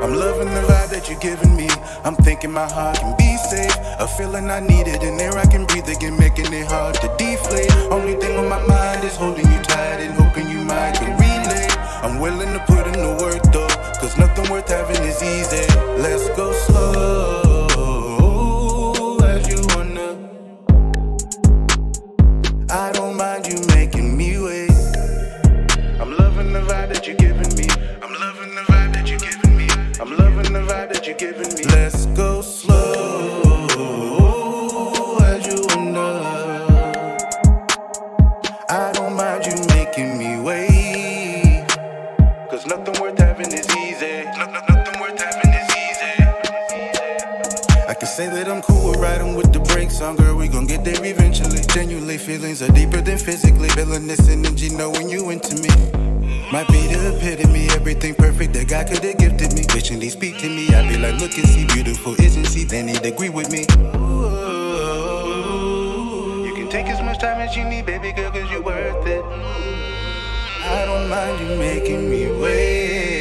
I'm loving the vibe that you're giving me. I'm thinking my heart can be safe. A feeling I needed, and air I can breathe again, making it hard to deflate. Only thing on my mind is holding you tight and hoping you might can relate. I'm willing to put in the work though, cause nothing worth having is easy. Let's go slow as you wanna. I don't mind you making me wait. I'm loving the vibe that you're giving me. I'm loving the vibe that you're giving me. I'm loving the vibe that you're giving me. Let's go slow as you wanna. I don't mind you making me wait, cause nothing worth having is easy. Nothing worth having is easy. I can say that I'm cool with riding with the brakes on, girl, we gon' get there eventually. Genuinely feelings are deeper than physically. Feeling this energy, knowing you into me. Might be the epitome, everything perfect that God could've gifted me. Wishing they speak to me, I'd be like, look and see, beautiful, isn't she? Then he'd agree with me. Ooh, you can take as much time as you need, baby girl, cause you're worth it. I don't mind you making me wait.